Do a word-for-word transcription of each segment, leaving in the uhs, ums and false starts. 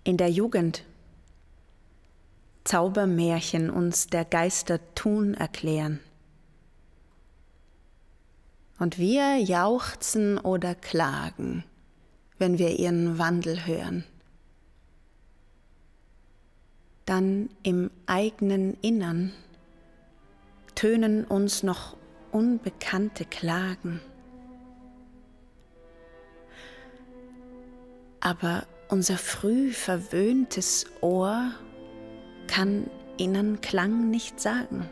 in der Jugend Zaubermärchen uns der Geister tun erklären. Und wir jauchzen oder klagen, wenn wir ihren Wandel hören. Dann im eigenen Innern tönen uns noch unbekannte Klagen. Aber unser früh verwöhntes Ohr kann innern Klang nicht sagen.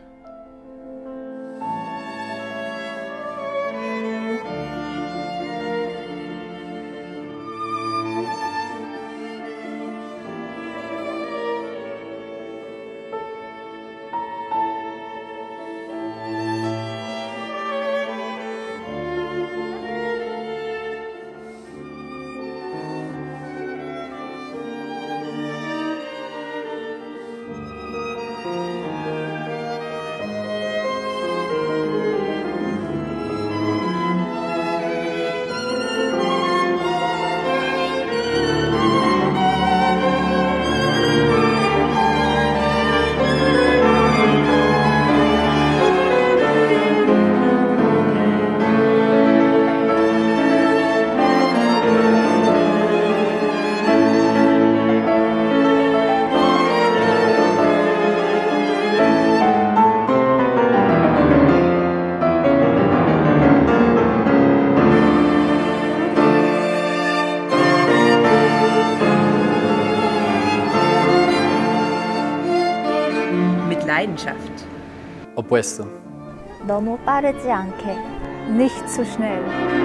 Leidenschaft. Oppuesto. 너무 빠르지 않게. Nicht zu schnell.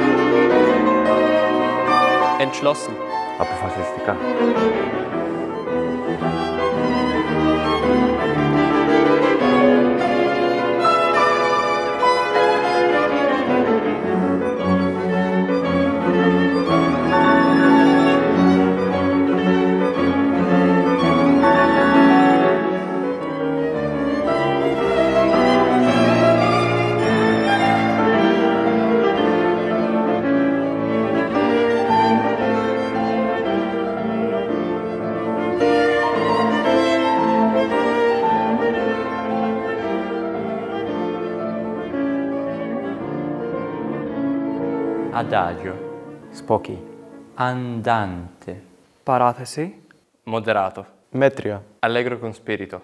Entschlossen. Αποφασιστικά. Adagio. Σπόκι. Andante. Παράθεση. Moderato. Μέτρια. Allegro con spirito.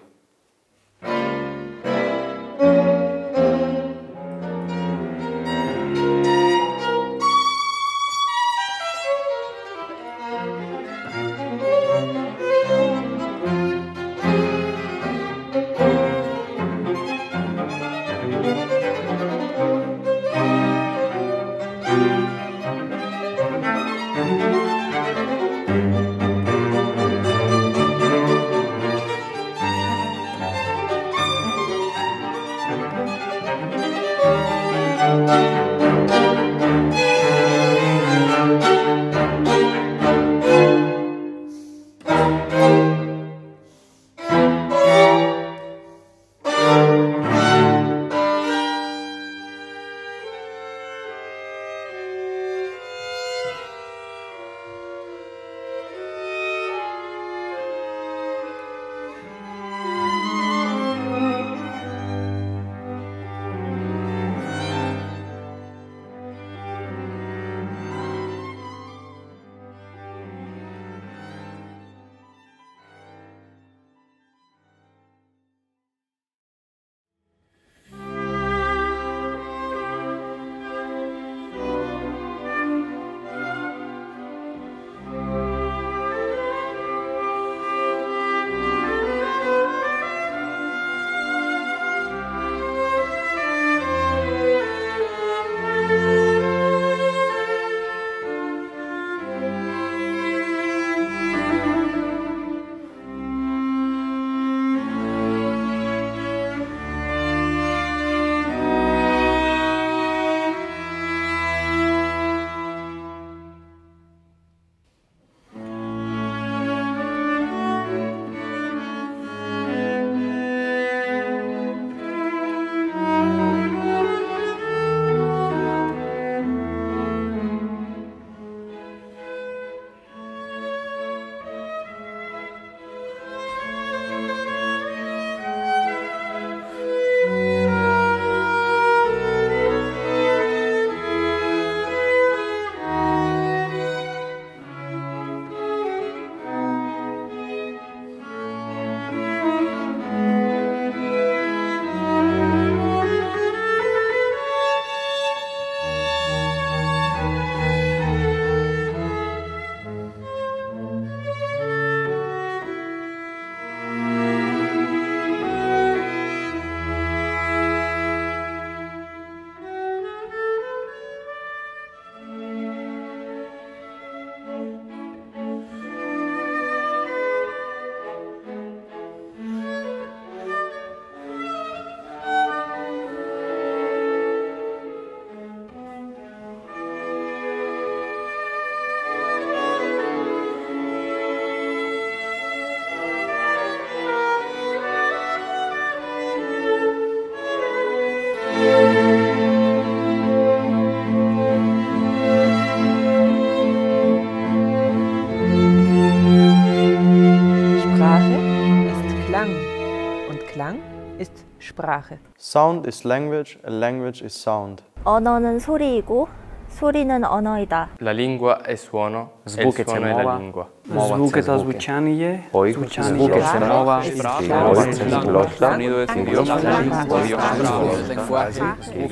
Sprache. Sound is language, and language is sound. 언어는 소리이고 소리는 언어이다. La lingua è suono, e il Zvuk je suono è la mova. lingua. Zvuk je to zvučanje, Oj, zvučanje zvuk je je slova, Oj, glosa. Sonido es idioma, idioma es lenguaje.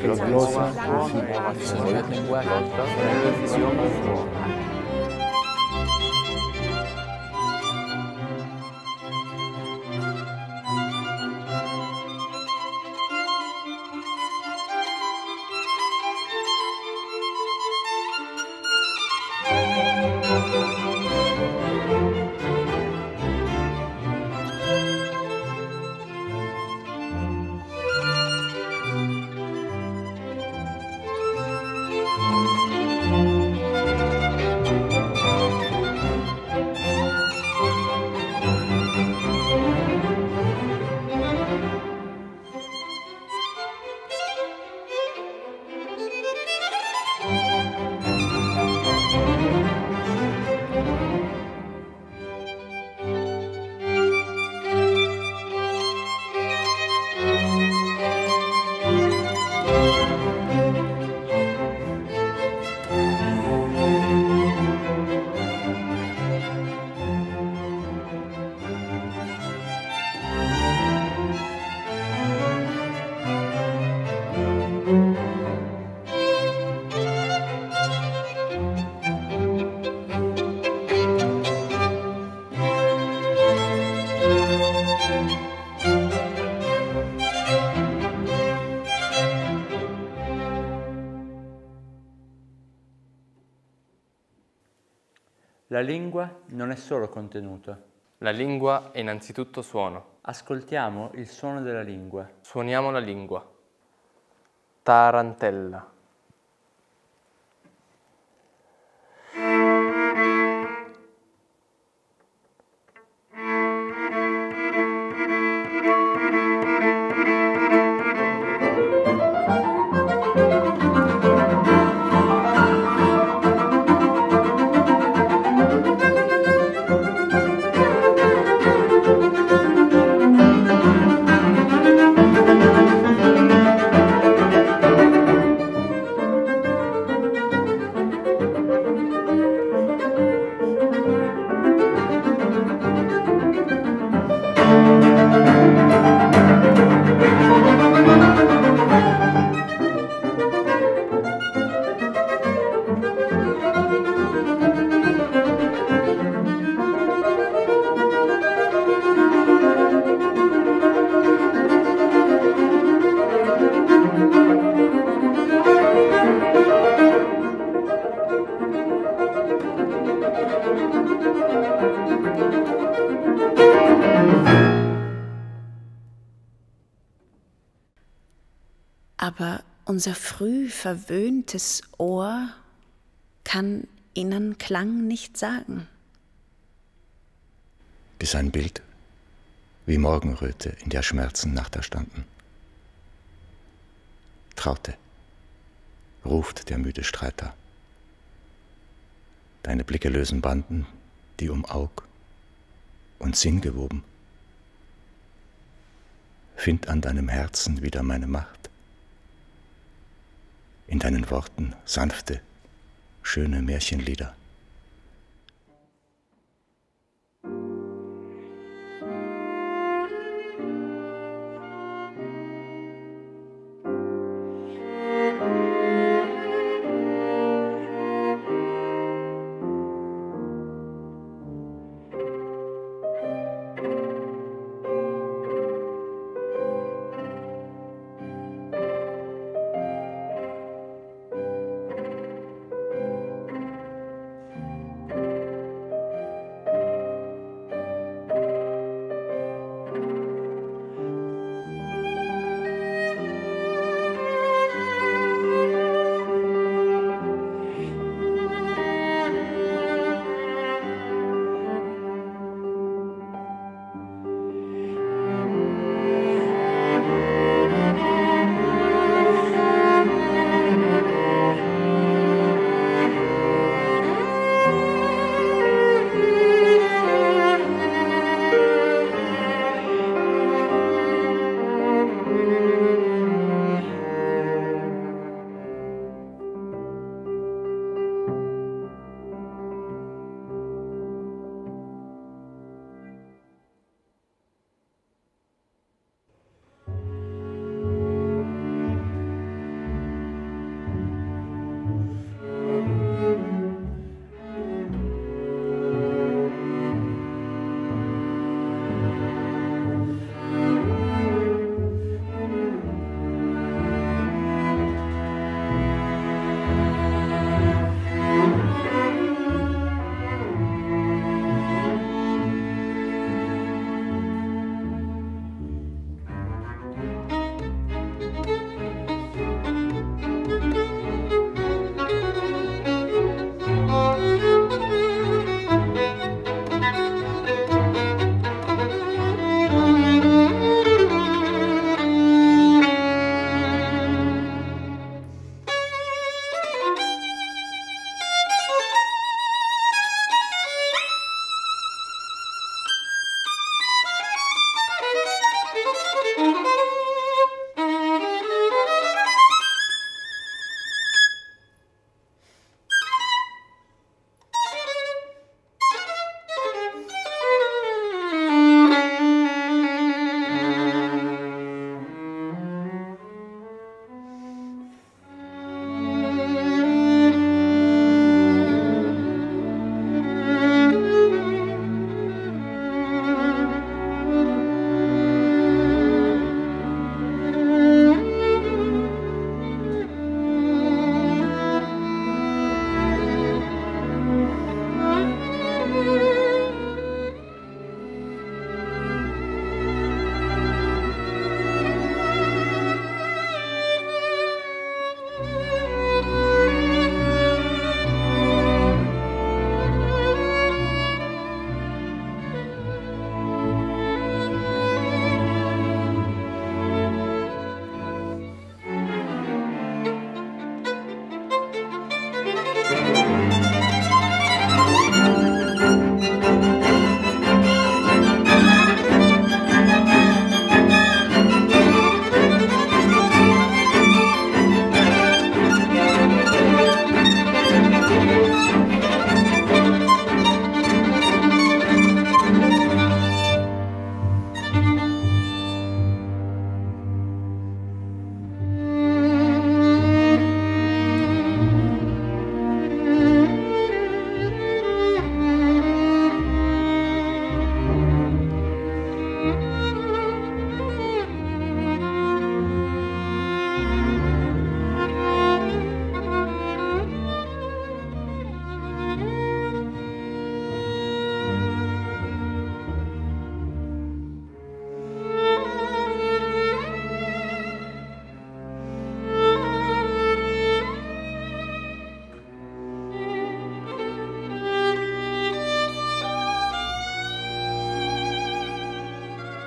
La lingua non è solo contenuto. La lingua è innanzitutto suono. Ascoltiamo il suono della lingua. Suoniamo la lingua. Tarantella. Aber unser früh verwöhntes Ohr kann ihnen Klang nicht sagen. Bis ein Bild wie Morgenröte, in der Schmerzen nachterstanden. Traute, ruft der müde Streiter. Deine Blicke lösen Banden, die um Aug und Sinn gewoben. Find an deinem Herzen wieder meine Macht. In deinen Worten sanfte, schöne Märchenlieder.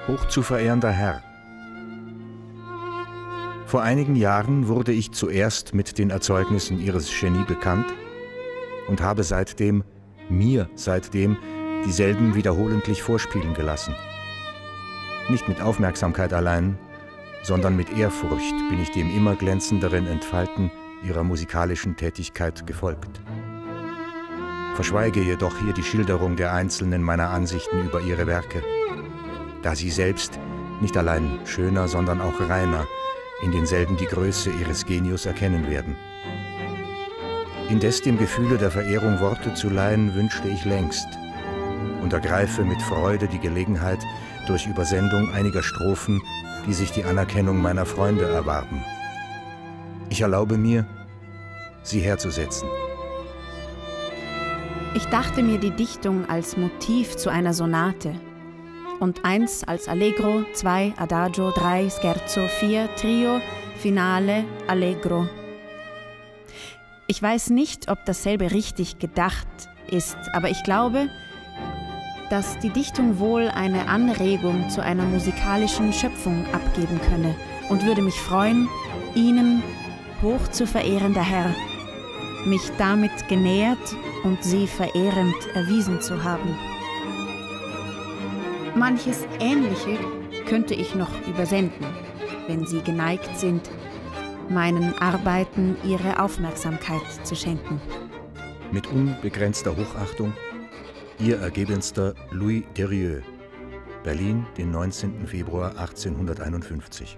Hochzuverehrender Herr. Vor einigen Jahren wurde ich zuerst mit den Erzeugnissen Ihres Genie bekannt und habe seitdem, mir seitdem, dieselben wiederholentlich vorspielen gelassen. Nicht mit Aufmerksamkeit allein, sondern mit Ehrfurcht bin ich dem immer glänzenderen Entfalten Ihrer musikalischen Tätigkeit gefolgt. Verschweige jedoch hier die Schilderung der einzelnen meiner Ansichten über Ihre Werke, da Sie selbst nicht allein schöner, sondern auch reiner in denselben die Größe Ihres Genius erkennen werden. Indes dem Gefühle der Verehrung Worte zu leihen, wünschte ich längst und ergreife mit Freude die Gelegenheit durch Übersendung einiger Strophen, die sich die Anerkennung meiner Freunde erwarben. Ich erlaube mir, sie herzusetzen. Ich dachte mir die Dichtung als Motiv zu einer Sonate und eins als Allegro, zwei Adagio, drei Scherzo, vier Trio, Finale, Allegro. Ich weiß nicht, ob dasselbe richtig gedacht ist, aber ich glaube, dass die Dichtung wohl eine Anregung zu einer musikalischen Schöpfung abgeben könne und würde mich freuen, Ihnen, hochzuverehrender Herr, mich damit genähert und Sie verehrend erwiesen zu haben. Manches Ähnliche könnte ich noch übersenden, wenn Sie geneigt sind, meinen Arbeiten Ihre Aufmerksamkeit zu schenken. Mit unbegrenzter Hochachtung, Ihr ergebenster Louis Derieux, Berlin, den neunzehnten Februar achtzehnhunderteinundfünfzig.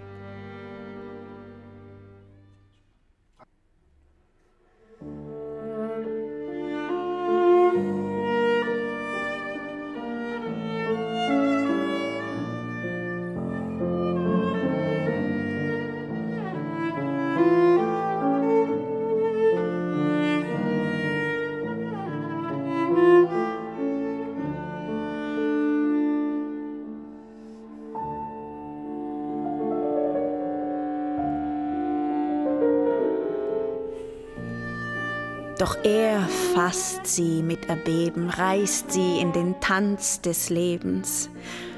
Doch er fasst sie mit Erbeben, reißt sie in den Tanz des Lebens.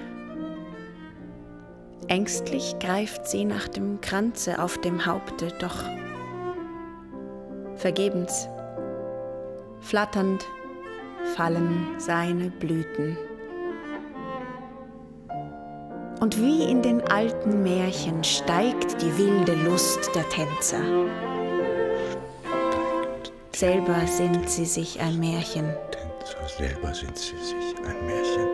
Ängstlich greift sie nach dem Kranze auf dem Haupte, doch vergebens. Flatternd fallen seine Blüten. Und wie in den alten Märchen steigt die wilde Lust der Tänzer. Selber sind sie sich ein Märchen. Tänzer, selber sind sie sich ein Märchen.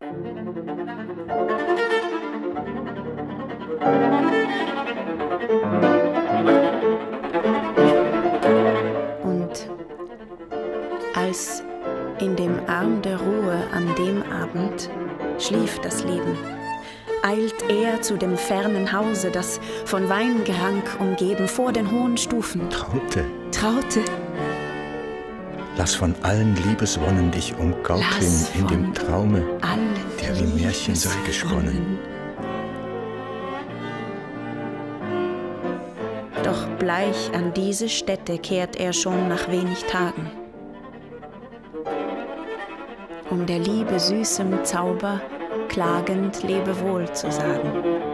Und als in dem Arm der Ruhe an dem Abend schlief das Leben, eilt er zu dem fernen Hause, das von Weingerank umgeben vor den hohen Stufen. Traute, Traute, lass von allen Liebeswonnen dich um Gaukeln lass in dem von Traume, allen der wie Märchen sei gesponnen. Doch bleich an diese Stätte kehrt er schon nach wenig Tagen, um der Liebe süßem Zauber klagend Lebewohl zu sagen.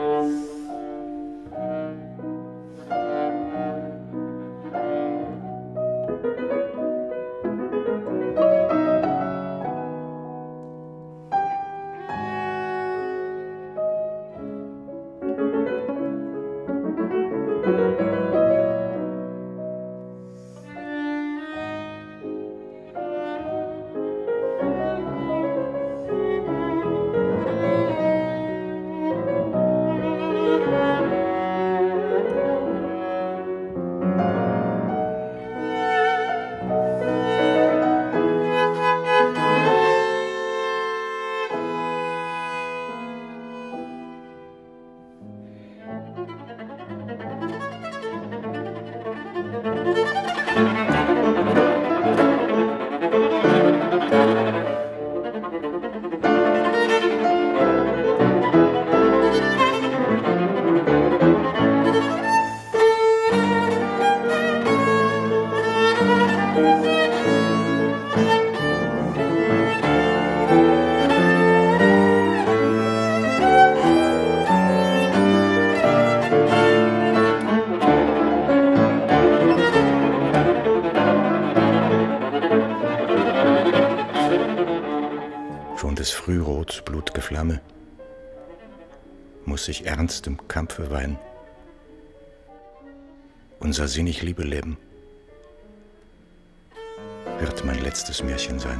Schon des Frührots blutge Flamme muss sich ernst im Kampfe weihn. Unser sinnig Liebeleben wird mein letztes Märchen sein.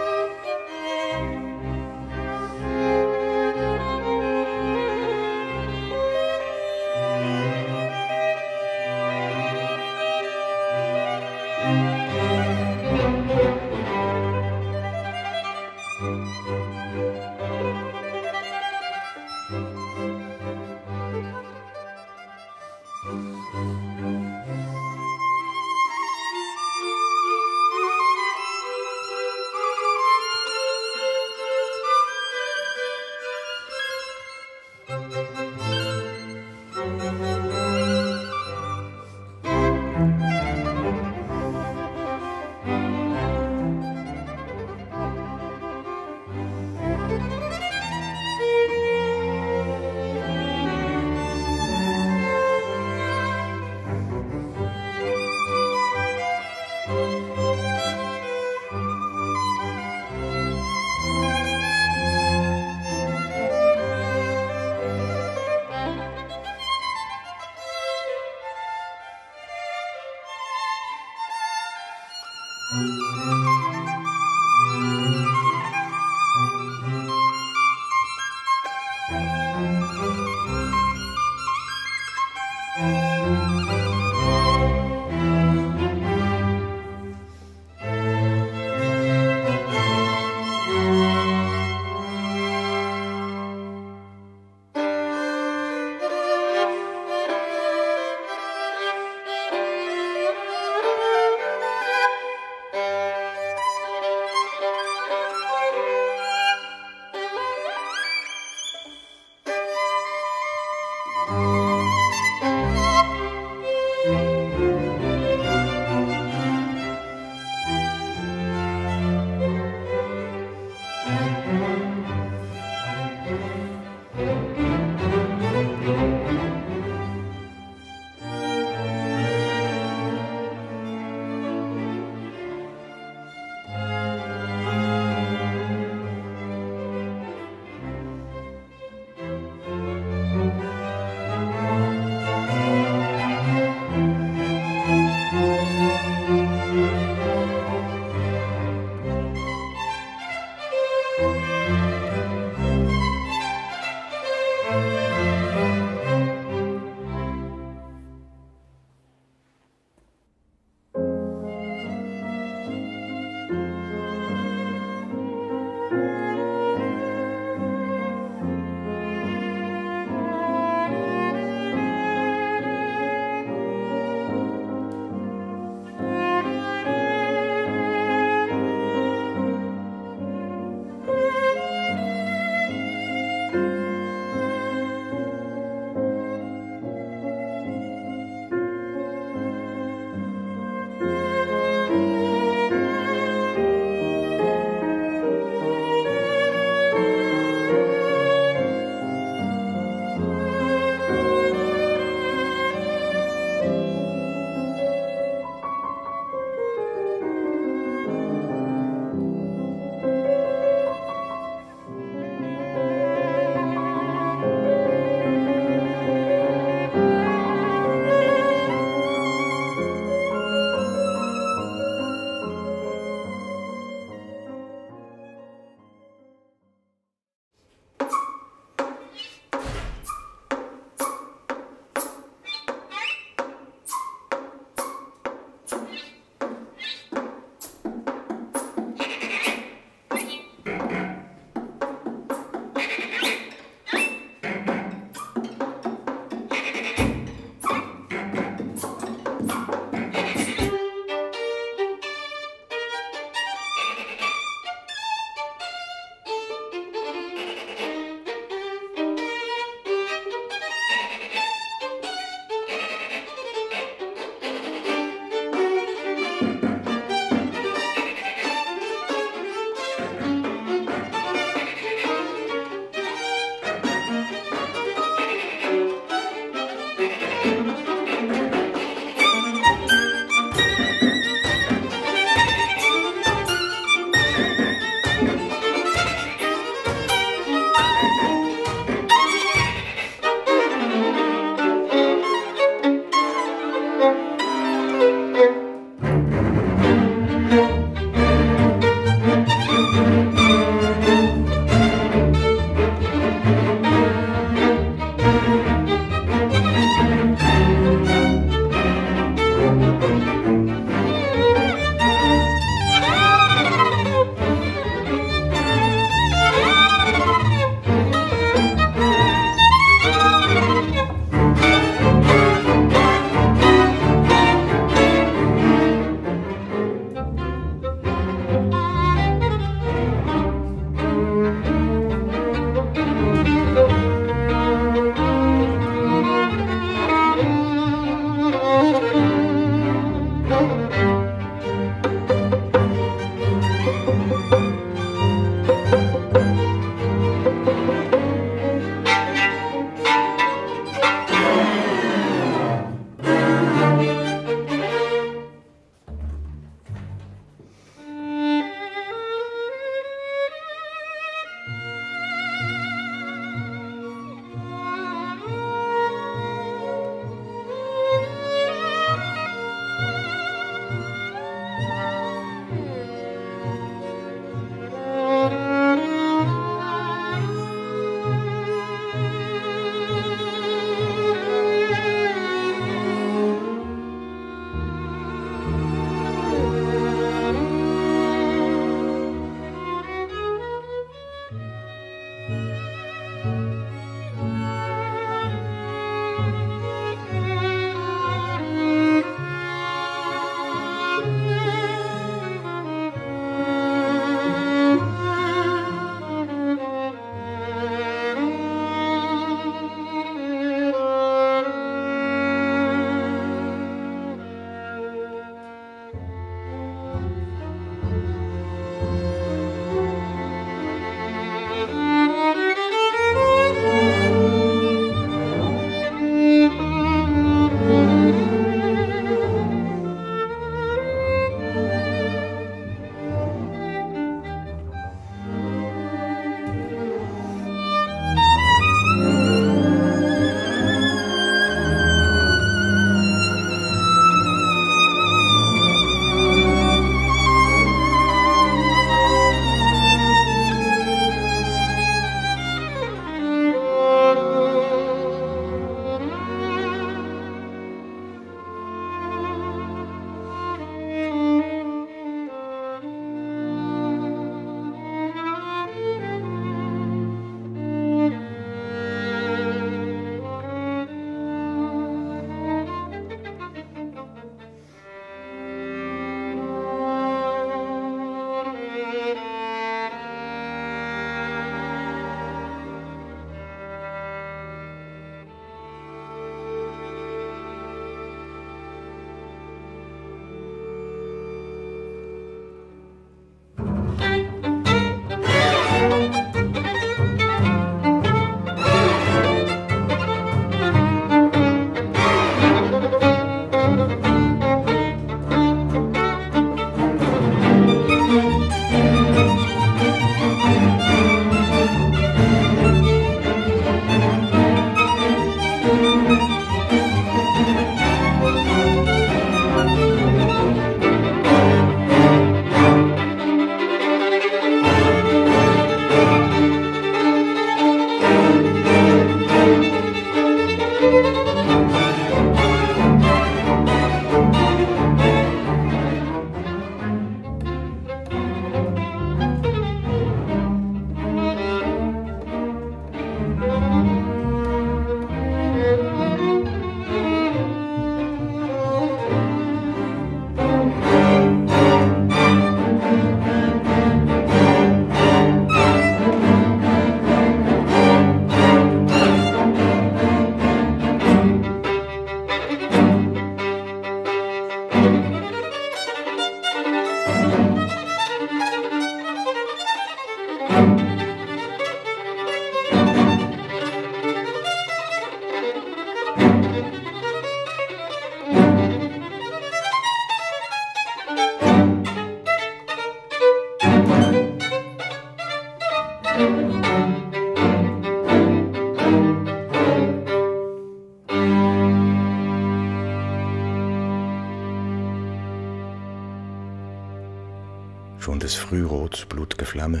Schon des Frührots blut'ge Flamme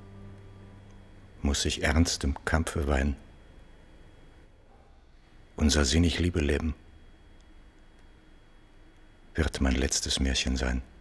muss sich ernst im Kampfe weihn. Unser sinnig Liebeleben wird mein letztes Märchen sein.